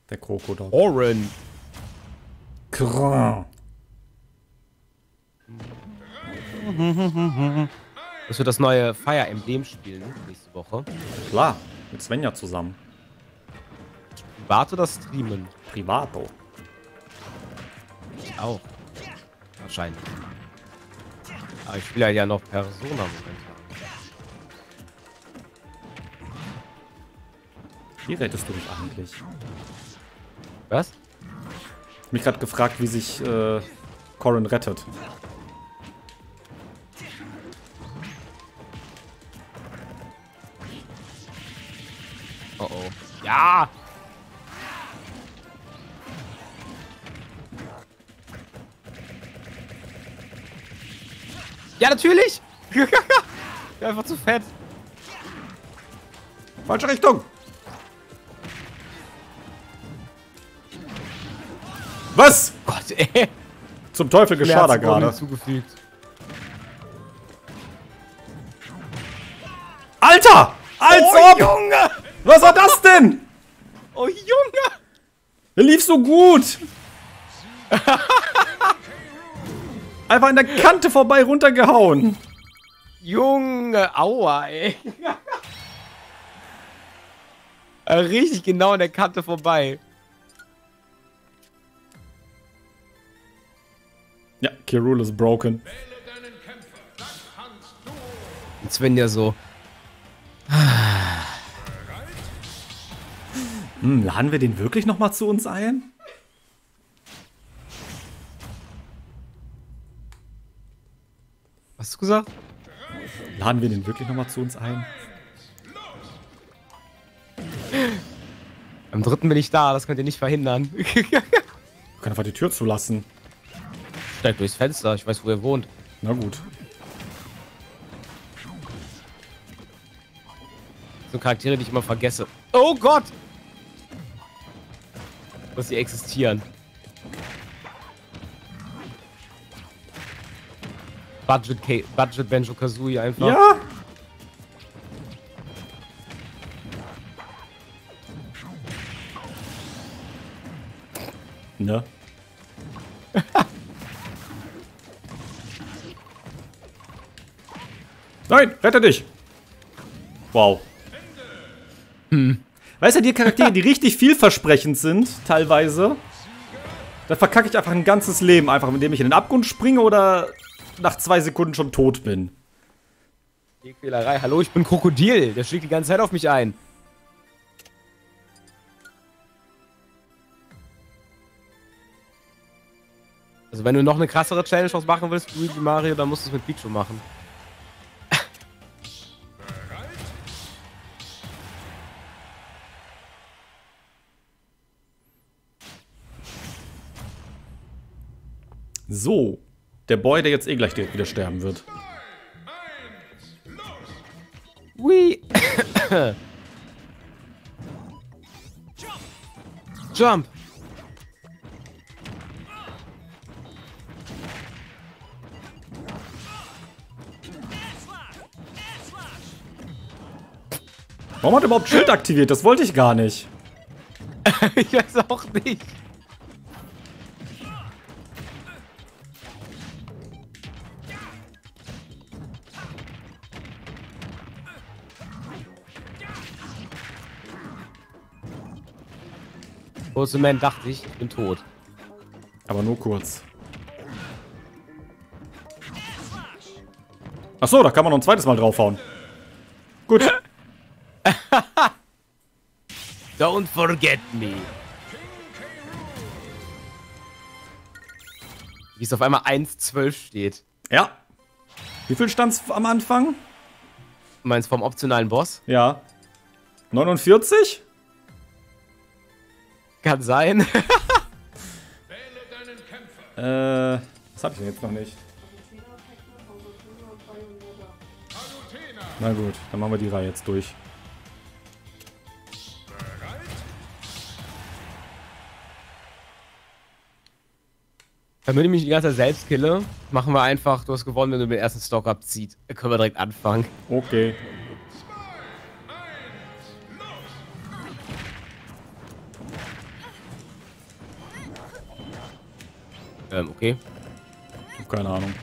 Der Krokodok. Oren. Krrr. Das wird das neue Fire Emblem spielen nächste Woche. Klar, mit Svenja zusammen. Privat oder streamen? Privato. Ich auch. Wahrscheinlich. Aber ich spiele ja noch Persona momentan. Wie rettest du dich eigentlich? Was? Ich hab mich gerade gefragt, wie sich Corrin rettet. Oh oh. Ja! Ja, natürlich! Ja, einfach zu fett. Falsche Richtung! Was? Gott, ey. Zum Teufel geschah da Schmerzwunden gerade. zugefügt. Alter! Als Oh, ob! Junge! Was war das denn? Oh, Junge! Der lief so gut! Einfach an der Kante vorbei runtergehauen. Junge, aua, ey. Richtig genau an der Kante vorbei. Ja, K. Rool ist broken. Und Sven ja so. Laden wir den wirklich nochmal zu uns ein? Was hast du gesagt? Laden wir den wirklich nochmal zu uns ein? Am 3. bin ich da, das könnt ihr nicht verhindern. Wir können einfach die Tür zulassen. Steigt durchs Fenster, ich weiß, wo ihr wohnt. Na gut. So Charaktere, die ich immer vergesse. Oh Gott! Dass sie existieren. Budget Banjo-Kazooie einfach. Ja! Ne? Nein, rette dich! Wow. Weißt du, die Charaktere, die richtig vielversprechend sind, teilweise, da verkacke ich einfach ein ganzes Leben, einfach indem ich in den Abgrund springe oder nach 2 Sekunden schon tot bin. Die Quälerei. Hallo, ich bin Krokodil. Der schlägt die ganze Zeit auf mich ein. Also wenn du noch eine krassere Challenge draus machen willst, Luigi Mario, dann musst du es mit Pichu machen. So. Der Boy, der jetzt eh gleich direkt wieder sterben wird. Ui. Jump. Warum hat er überhaupt Schild aktiviert? Das wollte ich gar nicht. Ich weiß auch nicht. Kurz Moment dachte ich bin tot. Aber nur kurz. Achso, da kann man noch ein zweites Mal draufhauen. Gut. Don't forget me. Wie es auf einmal 1,12 steht. Ja. Wie viel stand's am Anfang? Du meinst vom optionalen Boss? Ja. 49? Kann sein. Was hab ich denn jetzt noch nicht? Na gut, dann machen wir die Reihe jetzt durch. Damit ich mich die ganze Zeit selbst kille, machen wir einfach, du hast gewonnen, wenn du den ersten Stock abziehst. Dann können wir direkt anfangen. Okay. Okay. Ich hab keine Ahnung.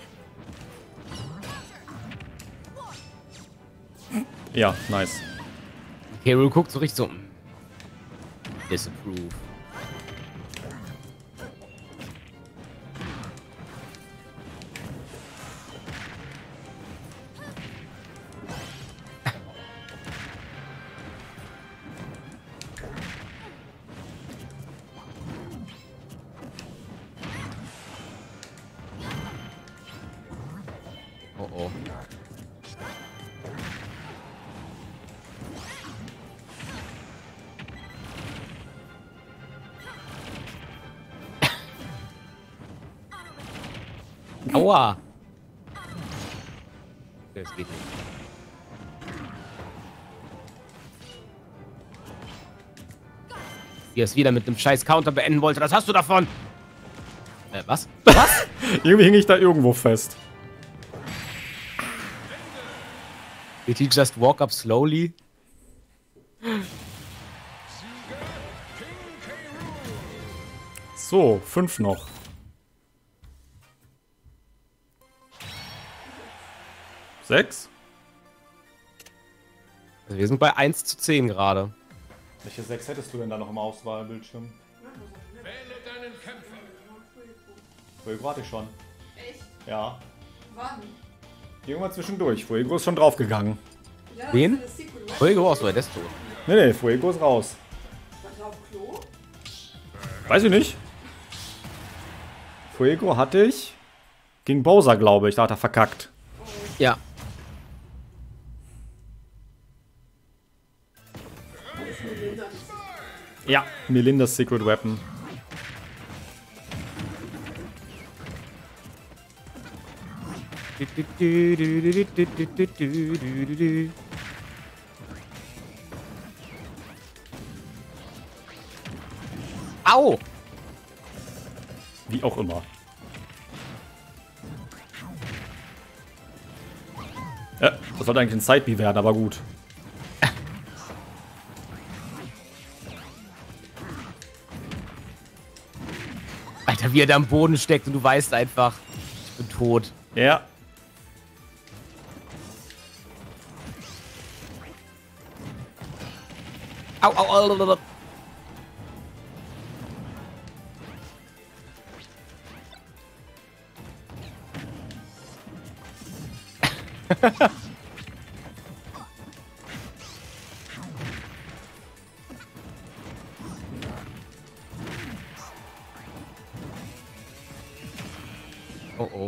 Ja, nice. K. Rool guckt so richtig so. Disapprove. Oh oh. Aua! Das geht nicht. Wie er es wieder mit einem scheiß Counter beenden wollte, das hast du davon! Was? Was? Irgendwie hing ich da irgendwo fest. Did he just walk up slowly? So, 5 noch. Sechs? Also wir sind bei 1:10 gerade. Welche 6 hättest du denn da noch im Auswahlbildschirm? Wähle deinen Kämpfer. Fuego hatte ich schon. Echt? Ja. Wann? Irgendwann zwischendurch. Fuego ist schon draufgegangen. Ja, Wen? das ist eine Secret Weapon. Fuego auch so, der ist tot. Nee, Fuego ist raus. War der auf Klo? Weiß ich nicht. Fuego hatte ich gegen Bowser, glaube ich. Da hat er verkackt. Ja. Ja, Melindas Secret Weapon. Au! Wie auch immer. Das sollte eigentlich ein Side-B werden, aber gut. Alter, wie er da am Boden steckt und du weißt einfach, ich bin tot. Ja. Au, au, au, au. Oh oh.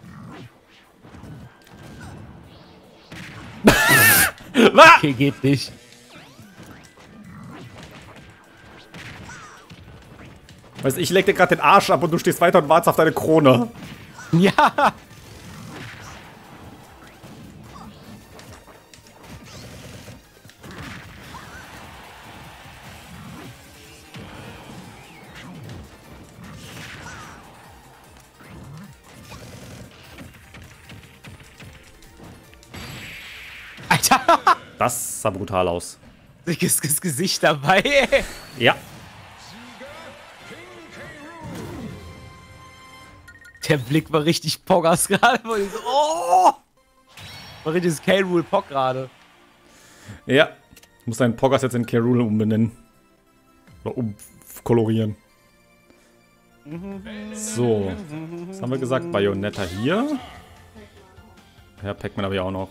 Okay, geht nicht. Weißt du, ich leck dir gerade den Arsch ab und du stehst weiter und wartest auf deine Krone. Ja! Alter! Das sah brutal aus. Dickes Gesicht dabei. Ja. Der Blick war richtig Poggers gerade. Oh! War richtiges K. Rool Pog gerade. Ja. Ich muss deinen Poggers jetzt in K. Rool umbenennen. Oder umkolorieren. So. Was haben wir gesagt? Bayonetta hier. Ja, Pac-Man habe ich auch noch.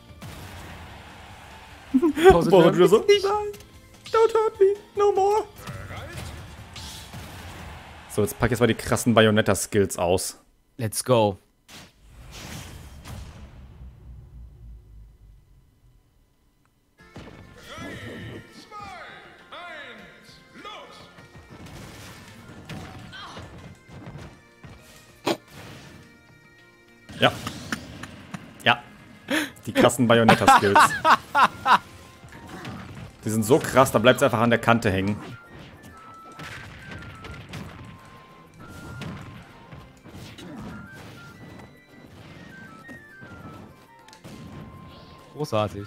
Bowser wieder so. Nein, don't hurt me, no more. So, jetzt pack ich jetzt mal die krassen Bayonetta-Skills aus. Let's go. Ja. Ja. Die krassen Bayonetta-Skills. Die sind so krass, da bleibt es einfach an der Kante hängen. Großartig.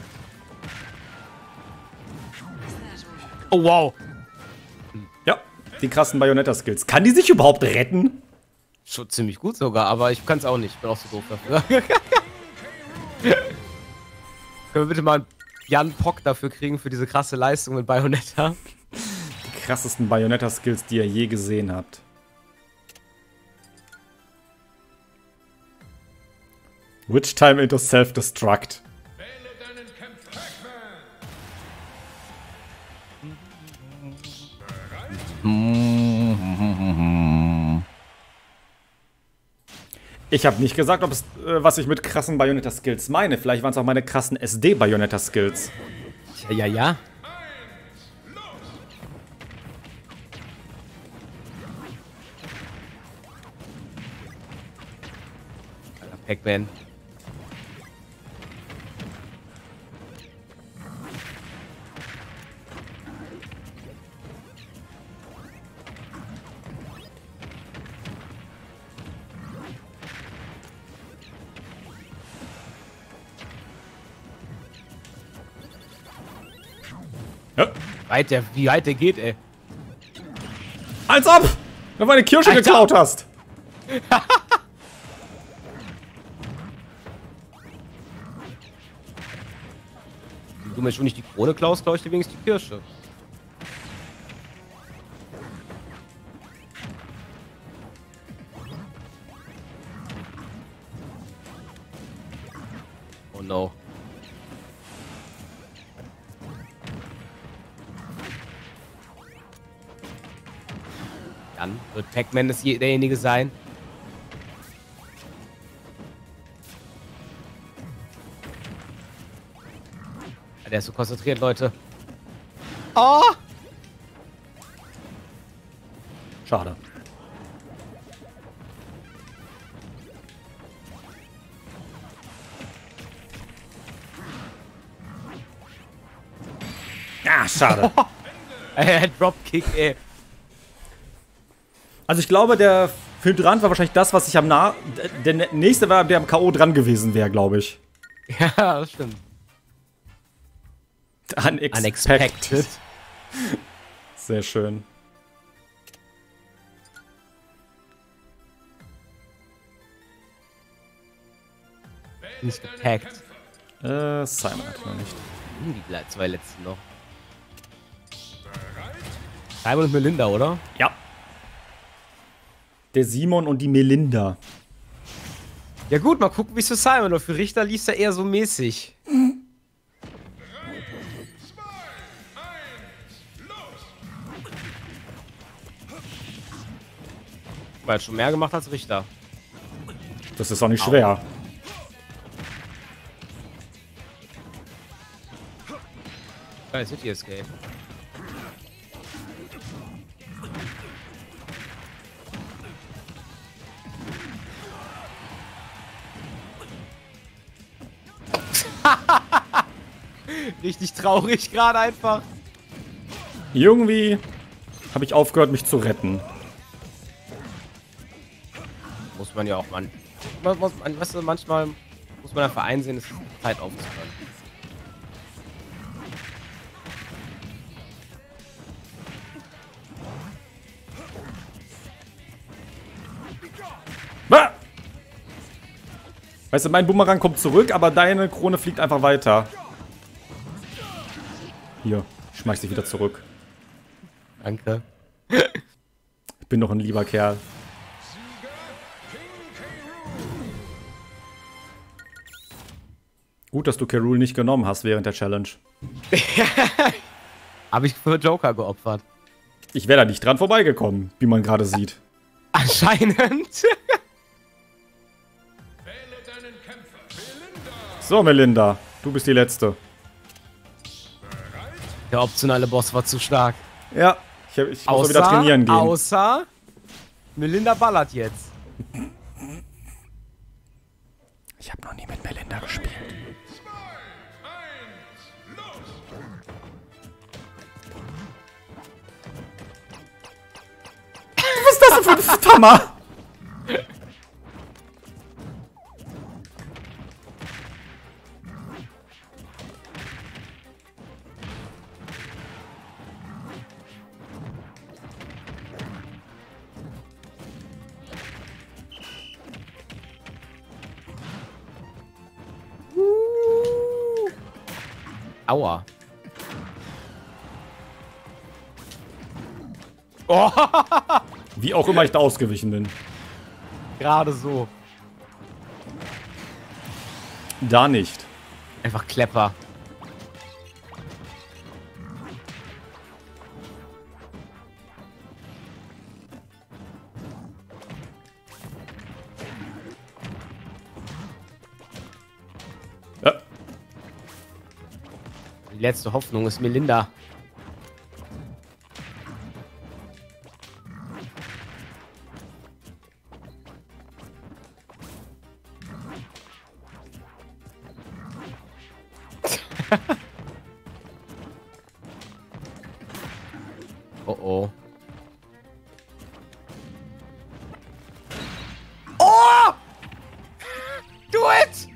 Oh wow. Ja. die krassen Bayonetta-Skills. Kann die sich überhaupt retten? Schon ziemlich gut sogar, aber ich kann es auch nicht. Ich bin auch so doof dafür. Können wir bitte mal einen Jan Pock dafür kriegen, für diese krasse Leistung mit Bayonetta? Die krassesten Bayonetta-Skills, die ihr je gesehen habt. Witch Time into Self-Destruct. Wähle deinen Kämpfer. Ich habe nicht gesagt, was ich mit krassen Bayonetta-Skills meine. Vielleicht waren es auch meine krassen SD-Bayonetta-Skills. Ja. Alter, Pac-Man. Ja. Wie weit der geht, ey. Als ob! Du meine Kirsche Alter. geklaut hast! Wenn du mir schon nicht die Krone klaust, klaue ich dir wenigstens die Kirsche. Oh no. Dann wird Pac-Man derjenige sein. Der ist so konzentriert, Leute. Oh! Schade. Ah, schade. Dropkick, ey. Also ich glaube, der Hydrant war wahrscheinlich das, was ich der nächste war, der am K.O. dran gewesen wäre, glaube ich. Ja, das stimmt. Unexpected. Sehr schön. Nicht gepackt. Simon hat noch nicht. Die zwei letzten noch. Simon und Melinda, oder? Ja. Der Simon und die Melinda. Ja gut, mal gucken, wie es für Simon oder für Richter lief er eher so mäßig. Weil er schon mehr gemacht als Richter. Das ist auch nicht schwer. City Escape. Richtig traurig gerade einfach. Irgendwie habe ich aufgehört, mich zu retten. Muss man ja auch, weißt du, manchmal muss man einfach einsehen, es ist Zeit aufzuhören. Ah! Weißt du, mein Bumerang kommt zurück, aber deine Krone fliegt einfach weiter. Hier, ich schmeiß dich wieder zurück. Danke. Ich bin doch ein lieber Kerl. Gut, dass du K. Rool nicht genommen hast während der Challenge. Habe ich für Joker geopfert. Ich wäre da nicht dran vorbeigekommen, wie man gerade sieht. Anscheinend. Wähle deinen Kämpfer. Melinda. So, Melinda, du bist die Letzte. Der optionale Boss war zu stark. Ja, ich muss wieder trainieren gehen. Außer Melinda ballert jetzt. Ich habe noch nie mit Melinda gespielt. 2, 1, los. Was ist das denn für ein Hammer? Aua. Oh, Wie auch immer ich da ausgewichen bin. gerade so. Da nicht. Einfach Klepper. Ja. Die letzte Hoffnung ist Melinda. Oh oh. Oh! Do it!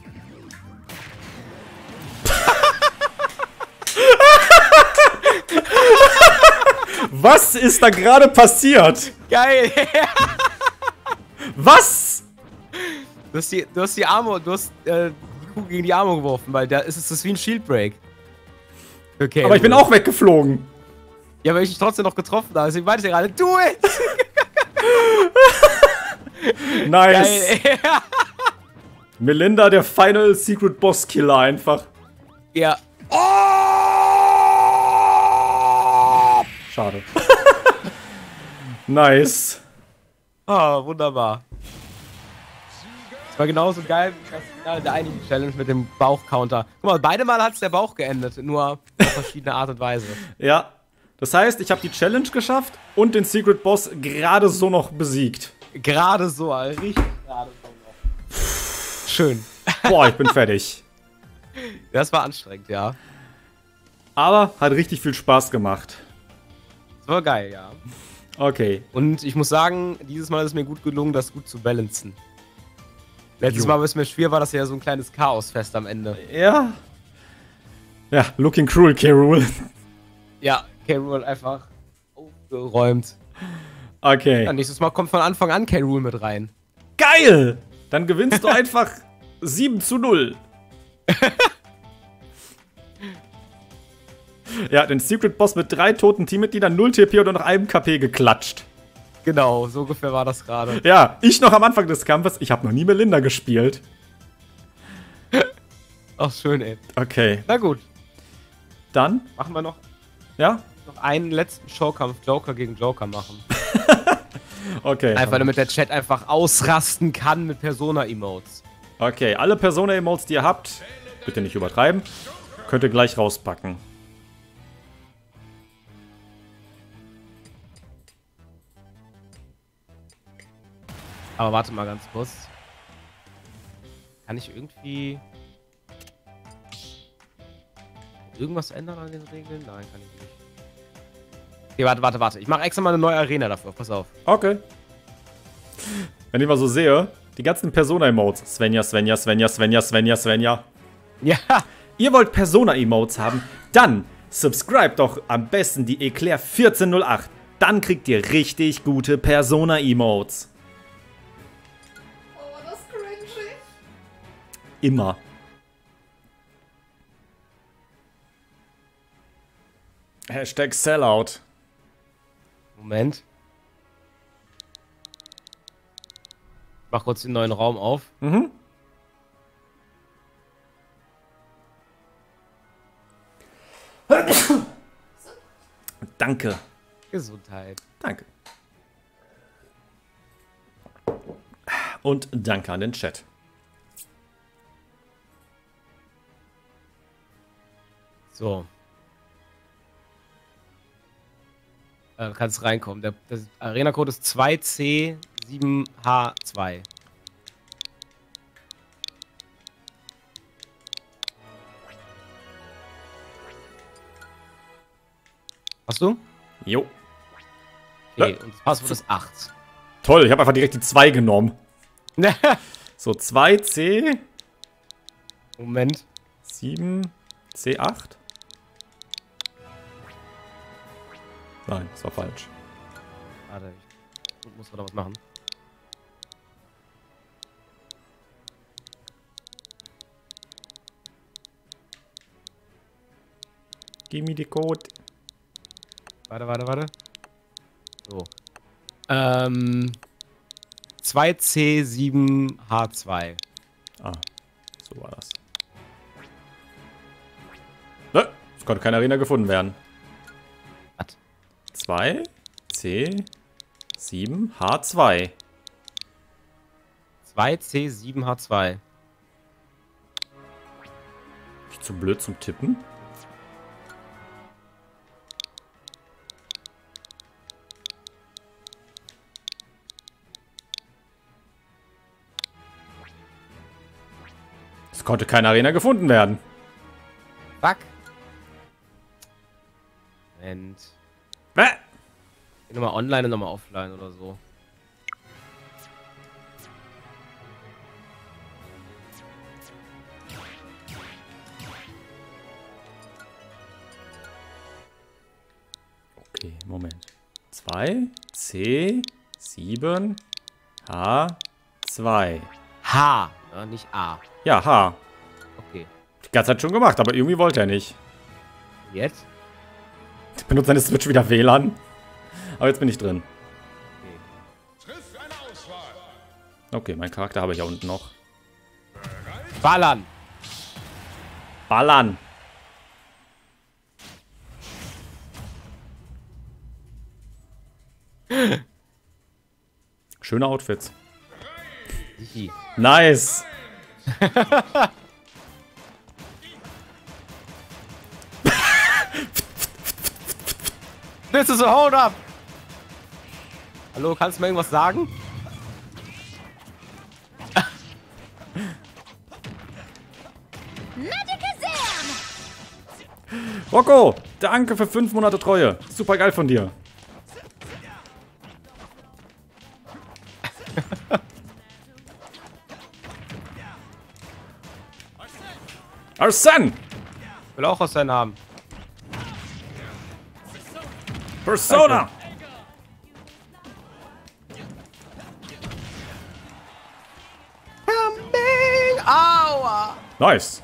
Was ist da gerade passiert? Geil! Was? Du hast die Arme, die Kugel gegen die Arme geworfen, weil da ist es das wie ein Shield Break. Okay. Aber ich bin auch weggeflogen. Ja, weil ich dich trotzdem noch getroffen habe. Deswegen meinte ich ja gerade, do it! Nice. Geil. Melinda, der Final Secret Boss Killer einfach. Ja. Schade. Nice. Ah, wunderbar. Das war genauso geil wie das Finale der einigen Challenge mit dem Bauchcounter. Guck mal, beide Mal hat es der Bauch geendet, nur auf verschiedene Art und Weise. Ja. Das heißt, ich habe die Challenge geschafft und den Secret Boss gerade so noch besiegt. Gerade so, Alter. Richtig gerade so noch. Schön. Boah, ich bin fertig. Das war anstrengend, ja. Aber hat richtig viel Spaß gemacht. Das war geil, ja. Okay. Und ich muss sagen, dieses Mal ist es mir gut gelungen, das gut zu balancen. Letztes Jo. Mal, was mir schwer war, das ja so ein kleines Chaosfest am Ende. Ja. Ja, looking cruel, K-Rool. Ja, K-Rool einfach aufgeräumt. Okay. Ja, nächstes Mal kommt von Anfang an K-Rool mit rein. Geil! Dann gewinnst du einfach 7:0. Ja, den Secret Boss mit 3 toten Teammitgliedern, 0 TP und noch einem KP geklatscht. Genau, so ungefähr war das gerade. Ja, ich noch am Anfang des Kampfes. Ich habe noch nie Melinda gespielt. Ach, schön, ey. Okay, Na gut, dann, machen wir noch ja? einen letzten Showkampf Joker gegen Joker machen. Okay. Einfach damit der Chat einfach ausrasten kann mit Persona-Emotes. Okay, alle Persona-Emotes, die ihr habt, bitte nicht übertreiben, könnt ihr gleich rauspacken. Aber warte mal ganz kurz. Kann ich irgendwie irgendwas ändern an den Regeln? Nein, kann ich nicht. Okay, warte. Ich mache extra mal eine neue Arena dafür. Pass auf. Okay. Wenn ich mal so sehe, die ganzen Persona-Emotes. Svenja. Ja, Ihr wollt Persona-Emotes haben? Dann subscribe doch am besten die Eclair 1408. Dann kriegt ihr richtig gute Persona-Emotes. Oh, das ist cringy. Immer. Hashtag Sellout. Moment. Ich mach kurz den neuen Raum auf. Mhm. Danke. Gesundheit. Danke. Und danke an den Chat. So. Du kannst reinkommen. Der Arena-Code ist 2C7H2. Hast du? Jo. Okay, Ja. und das Passwort ist 8. Toll, ich habe einfach direkt die 2 genommen. So, 2C, Moment. 7, C8. Nein, das war falsch. Warte, ich muss da was machen. Gib mir die Code. Warte. So. 2C7H2. Ah, so war das. Ne, es konnte keine Arena gefunden werden. Was? 2C7H2. 2C7H2. Bin ich zu blöd zum Tippen? Es konnte keine Arena gefunden werden. Fuck. Moment. Bäh. Nochmal online und nochmal offline oder so. Okay, Moment. 2C7H2. H, ja, nicht A. Ja, H. Okay. Die ganze Zeit schon gemacht, aber irgendwie wollte er nicht. Jetzt? Ich benutze seine Switch wieder WLAN. Aber jetzt bin ich drin. Triff eine Auswahl. Okay, meinen Charakter habe ich ja unten noch. Ballern! Ballern! Schöne Outfits. Sichi. Nice! This is a hold up! Hallo, kannst du mir irgendwas sagen? Rocco, danke für 5 Monate Treue. Super geil von dir. Arsene! Will auch was sein haben. Persona! Coming! Aua! Nice.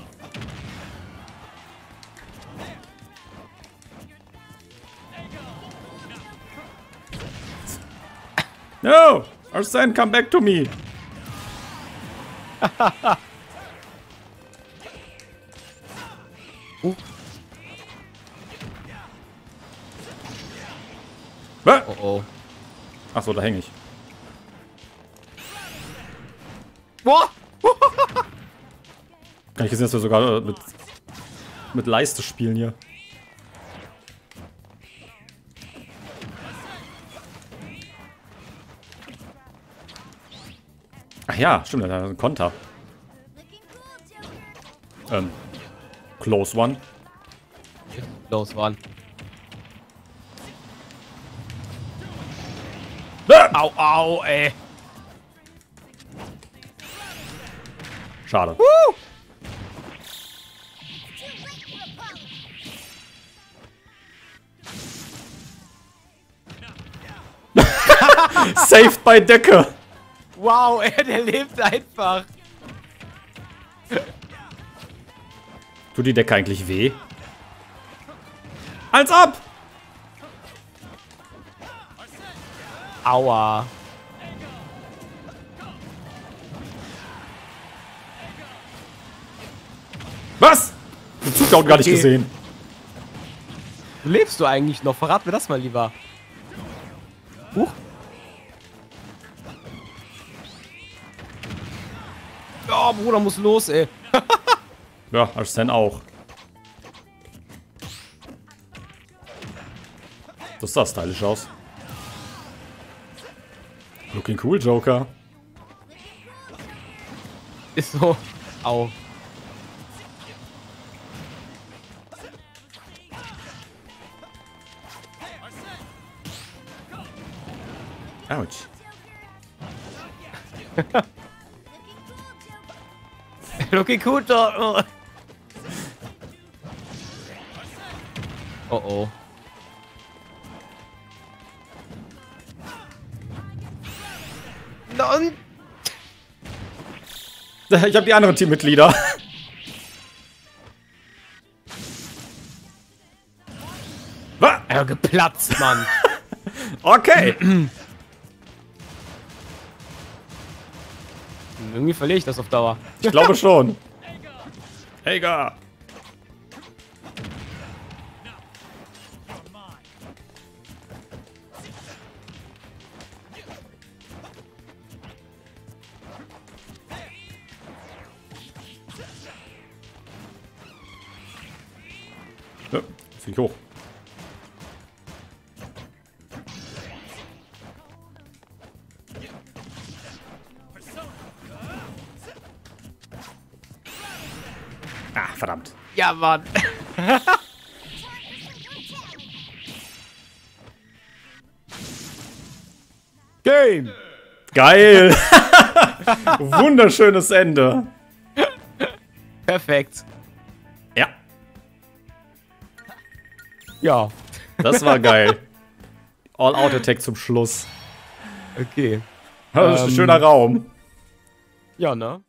No! Arsene, come back to me! Hä? Oh oh. Achso, da hänge ich. Boah! Kann ich gesehen, dass wir sogar mit Leiste spielen hier. Ach ja, stimmt, da ist ein Konter. Close one. Los, waren. Ah! Au, au, ey. Schade. Saved by Decke. Wow, ey, der lebt einfach. Tut die Decke eigentlich weh? Als ob! Aua. Was? Den Zug gar nicht gesehen. Lebst du eigentlich noch? Verrat mir das mal lieber. Huch. Oh, Bruder, muss los, ey. Ja, Arsene auch. Das sah stylisch aus. Looking cool, Joker. Ist so. Au. Ouch. Looking cool, oh. Oh oh. Und Ich habe die anderen Teammitglieder. Ja, geplatzt, Mann. Okay. Irgendwie verliere ich das auf Dauer. Ich glaube schon. Helga. Ja, zieh ich hoch. Ah, verdammt. Ja, Mann. Game. Geil. Wunderschönes Ende. Perfekt. Ja, Ja. das war geil. All-Out-Attack zum Schluss. Okay. Das ist ein schöner Raum. Ja, ne?